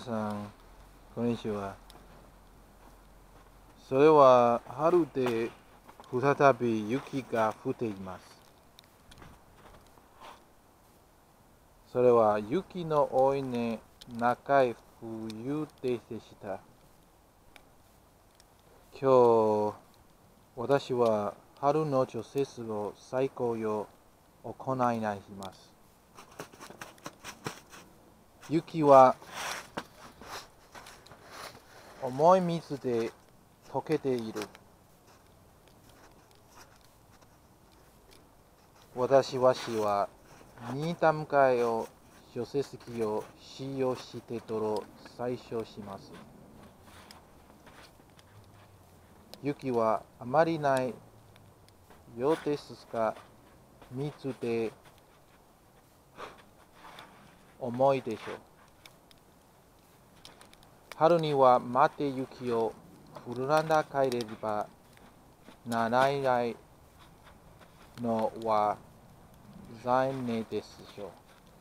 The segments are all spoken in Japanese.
さん、こんにちは。それは春で再び雪が降っています。それは雪の多いね、長い冬でした。今日、私は春の除雪を最高よ行います。雪は重い水で溶けている。私は2段階を除雪機を使用して泥採取します。雪はあまりないようですが、水で重いでしょう。春には待って雪を降らなければならないのは残念ですしょう。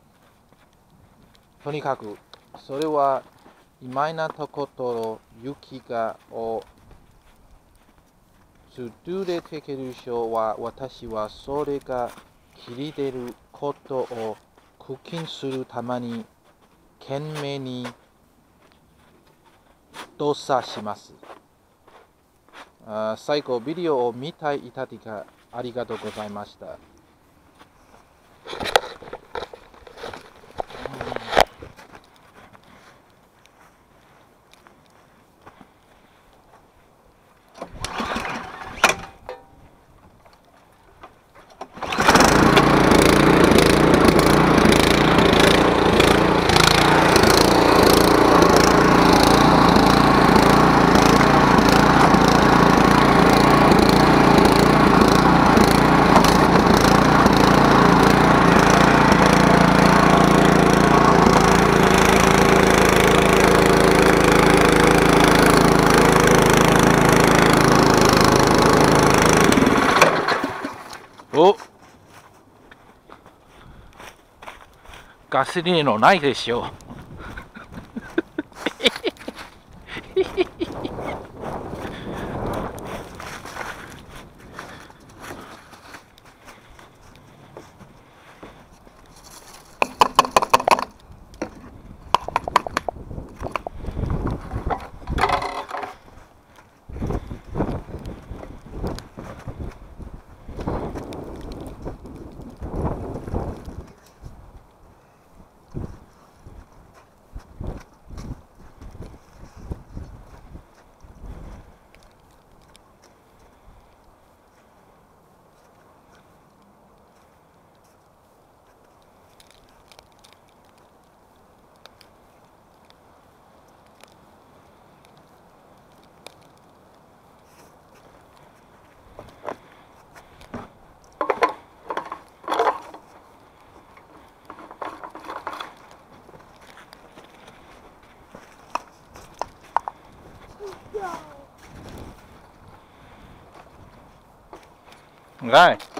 とにかく、それは今のところ雪が続れている人は、私はそれが切り出ることを苦禁するために懸命に動作します。最後、ビデオを見ていただきありがとうございました。お、ガソリンのないでしょう。Right.